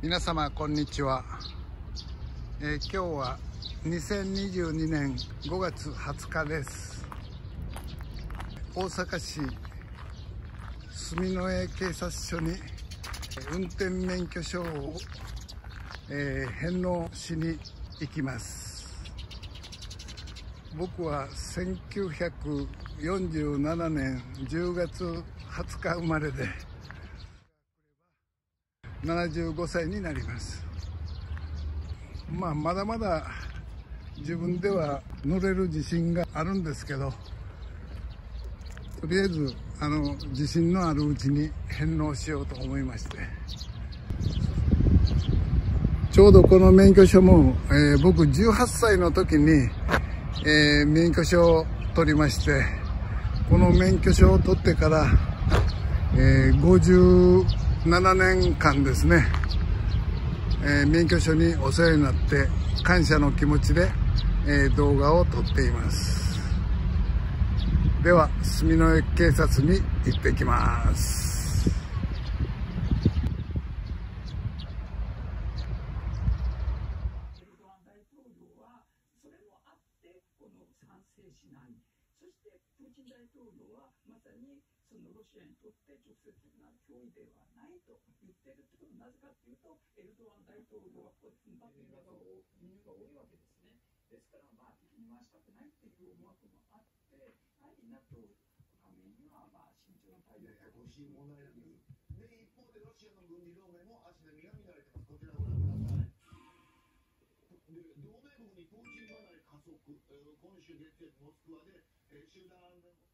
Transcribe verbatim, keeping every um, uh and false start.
皆様こんにちは、えー、今日はにせんにじゅうにねんごがつはつかです。大阪市住之江警察署に運転免許証を、えー、返納しに行きます。僕はせんきゅうひゃくよんじゅうななねんじゅうがつはつか生まれでななじゅうごさいになります。まあまだまだ自分では乗れる自信があるんですけど、とりあえずあの自信のあるうちに返納しようと思いまして、ちょうどこの免許証も、えー、僕じゅうはっさいの時に、えー、免許証を取りまして、この免許証を取ってから、えー、ごじゅうななねんかんですね、えー、免許証にお世話になって感謝の気持ちで、えー、動画を撮っています。では住之江警察に行ってきます。 そしてプーチン大統領はまさにそのロシアにとって直接的な脅威ではないと言ってるということはなぜかというと、エルドアン大統領はここで踏ん張っているのが理由が多いわけですね。ですからまあ敵に回したくないっていう思惑もあって、やはり ナトー 加盟にはまあ慎重な対応が欲しい問題なんです。で一方でロシアの軍事同盟も足並みが乱れてます。こちらをご覧ください。で同盟国にプーチン離れ加速、今週月曜日モスクワで集団安全